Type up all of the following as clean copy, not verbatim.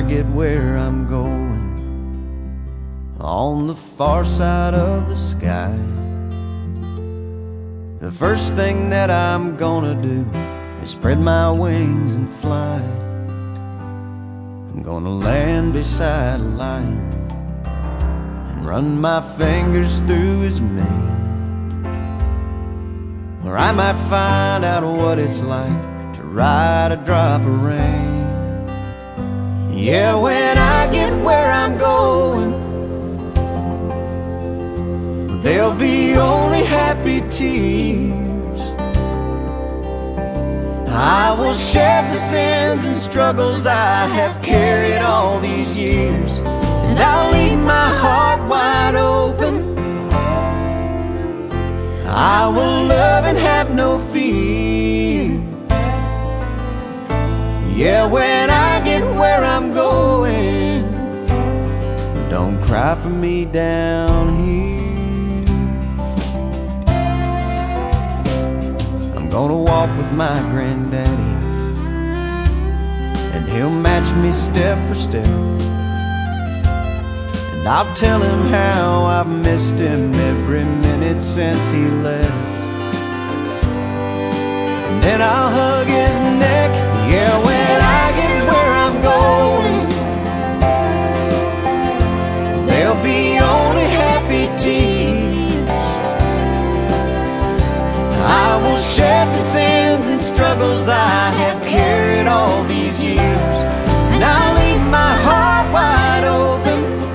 I get where I'm going, on the far side of the sky, the first thing that I'm gonna do is spread my wings and fly. I'm gonna land beside a lion and run my fingers through his mane, where I might find out what it's like to ride a drop of rain. Yeah, when I get where I'm going, there'll be only happy tears. I will shed the sins and struggles I have carried all these years, and I'll leave my heart wide open. I will love and have no fear. Yeah, when I get where I'm going, don't cry for me down here. I'm gonna walk with my granddaddy, and he'll match me step for step, and I'll tell him how I've missed him every minute since he left. And then I'll hug his neck. Yeah, when I get where I'm going, there'll be only happy tears. I will shed the sins and struggles I have carried all these years, and I'll leave my heart wide open.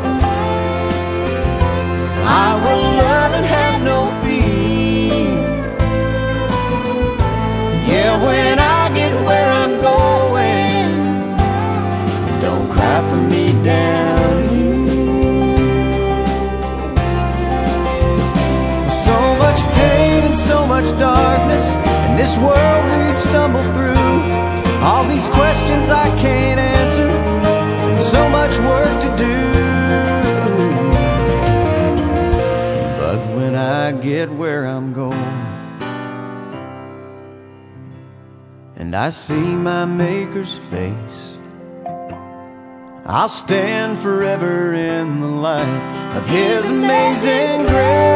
I will love and have no fear. Yeah, when I get where I'm going, don't cry for me down here. So much pain and so much darkness in this world we stumble through. All these questions I can't answer, and so much work to do. But when I get where I'm going, and I see my Maker's face, I'll stand forever in the light of His amazing grace.